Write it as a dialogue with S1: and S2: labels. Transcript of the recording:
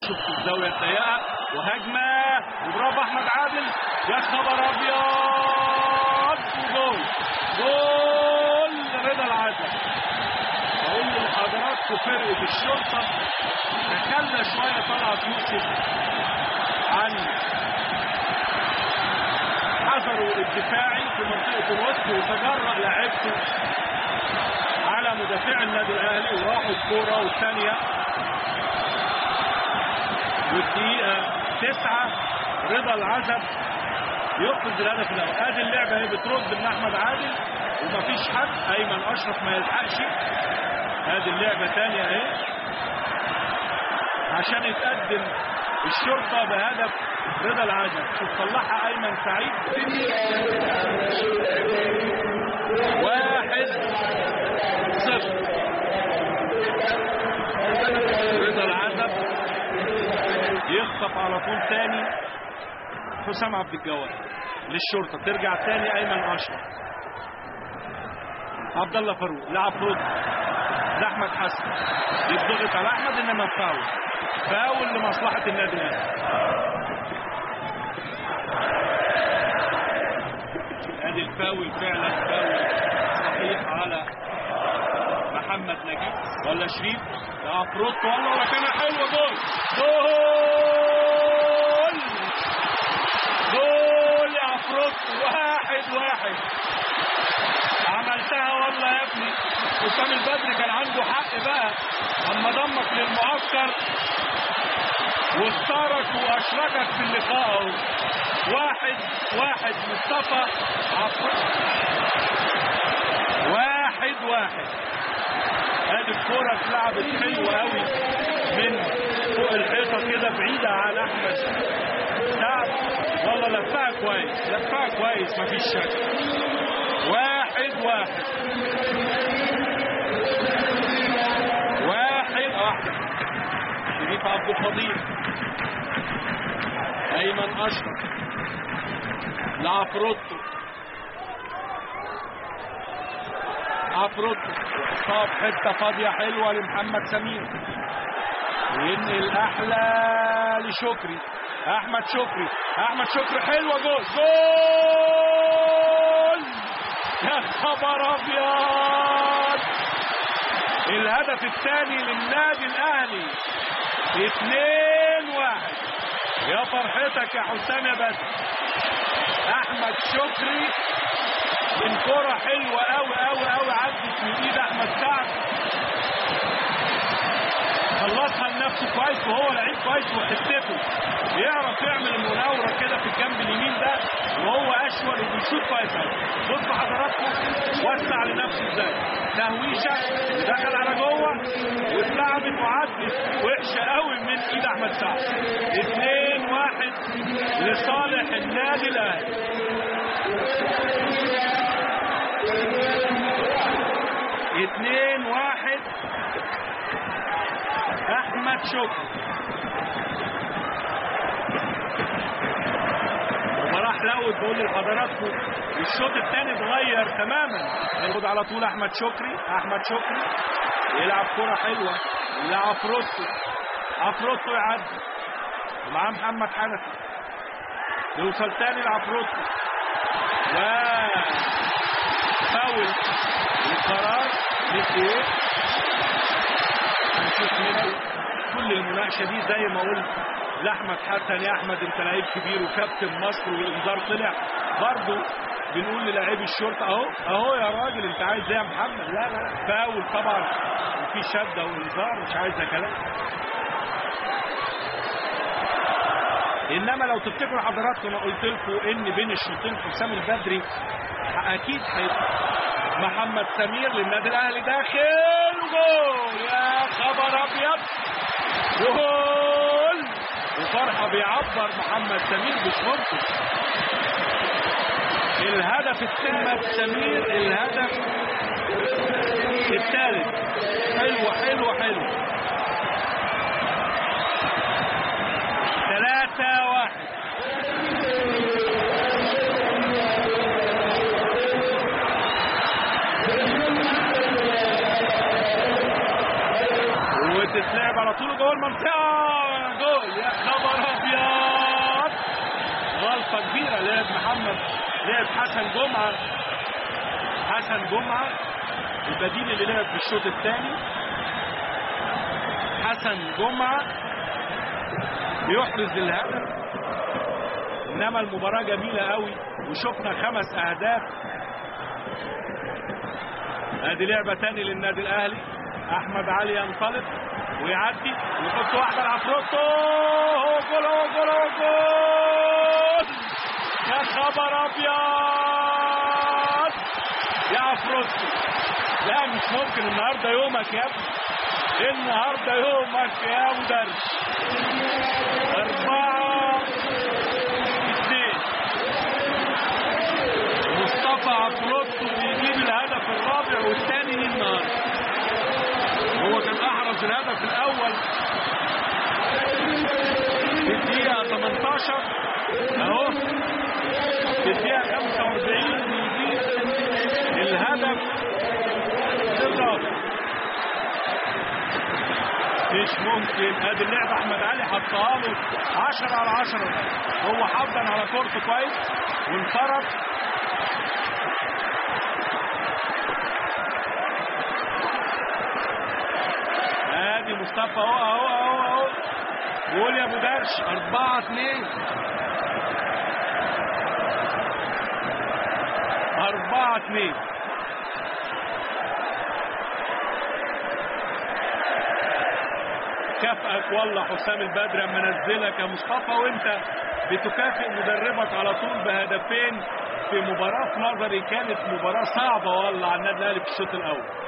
S1: شفت الزاويه الضيقه وهجمه وبرافو احمد عادل. يا خبر ابيض وجول، جول رضا العزب. اقول لحضراتكم فرقه الشرطه تخلى شويه طلعت يوسف عن حذره الدفاعي في منطقه الوسط وتجرأ لاعبته على مدافع النادي الاهلي وراحوا الكوره والثانيه والدقيقه 9 رضا العزب يقفز الهدف الاول. ادي اللعبه هي بترد من احمد عادل ومفيش حد، ايمن اشرف ما يلحقش. ادي اللعبه ثانيه اهي عشان يتقدم الشرطه بهدف رضا العزب. شوف طلعها ايمن سعيد 1-0. رضا العزب يخطف على طول ثاني حسام عبد الجواد للشرطه. ترجع ثاني ايمن اشرف. عبد الله فاروق لعب رد لاحمد حسن يضغط على احمد انما فاول لمصلحه النادي الاهلي. ادي الفاول فعلا فاول صحيح على محمد نجيب ولا شريف. لا فروت والله ولا كان حلوه. جول جول جول يا فروت. 1-1. عملتها والله يا ابني. حسام البدري كان عنده حق بقى اما ضمك للمعسكر واختارك واشركك في اللقاء اهو. 1-1 مصطفى عفروت. 1-1. ادي الكوره اتلعبت حلوه قوي من فوق الحيطه كده بعيده عن احمد سعد. والله لفها كويس لفها كويس مفيش شك. 1-1. 1-1. شريف عبد الفضيل ايمن اشرف لعفروتو. عفروتو صاب حته فاضيه حلوه لمحمد سمير وينقل احلى لشكري. احمد شكري حلوه. جول جول يا خبر ابيض. الهدف الثاني للنادي الاهلي. 2-1. يا فرحتك يا حسام يا بدر. احمد شكري من كرة حلوة قوي قوي قوي عدت من ايد احمد سعد خلصها لنفسه كويس وهو لعيب كويس وحتته بيعرف يعمل المناورة كده في الجنب اليمين ده وهو اشول وبيشوط كويس قوي. بصوا حضراتكم وسع لنفسه ازاي. تهويشة دخل على جوه واتلعبت وعدت وحشة قوي من ايد احمد سعد. 2-1 لصالح النادي الاهلي. 2-1 احمد شكري. وراح لقوا بقول لحضراتكم الشوط الثاني اتغير تماما. ياخد على طول احمد شكري يلعب كرة حلوه لعفروتو يعدي ومعاه محمد حنفي يوصل ثاني لعفروتو فاول القرار للديوك. هنشوف منه كل المناقشه دي زي ما قلت لاحمد حسن. يا احمد انت لعيب كبير وكابتن مصر والانذار طلع برضه بنقول للاعبي الشرطه اهو يا راجل انت عايز ايه يا محمد. لا فاول طبعا وفي شده وانذار مش عايزه كلام. انما لو تفتكروا حضراتكم انا قلت لكم ان بين الشوطين حسام البدري اكيد هيبقى محمد سمير للنادي الاهلي داخل جول. يا خبر ابيض. جول وفرحه بيعبر محمد سمير بشرطه. الهدف محمد سمير الهدف الثالث. حلوه 3-1. وتتلعب على طول جوه المنطقه. جول صفقة كبيرة. لعب حسن جمعة البديل اللي لعب في الشوط الثاني. حسن جمعة بيحرز الهدف. انما المباراة جميلة قوي وشفنا 5 اهداف. ادي لعبة تاني للنادي الاهلي. احمد علي ينطلق ويعدي ويحط واحدة لعفروتو. هو جول هو جول هو جول. يا خبر ابيض يا عفروتو. لا مش ممكن. النهارده يومك يا ابني. النهارده يومك يا مدرس. 4-2. مصطفى عفروتو بيجيب الهدف الرابع والثاني للنهارده. هو كان احرز الهدف الاول في الدقيقة 18 اهو. في الدقيقة 45 بيجيب الهدف الرابع. مش ممكن. ادي اللعبة احمد علي حطها له 10/10. هو حضن على كورته كويس وانفرد. ادي مصطفى اهو جول يا ابو درش. 4-2. 4-2. كافئك والله حسام البدري اما نزلك يا مصطفى، وانت بتكافئ مدربك على طول بهدفين في مباراة. في نظري كانت مباراة صعبة والله على النادي الاهلي في الشوط الاول.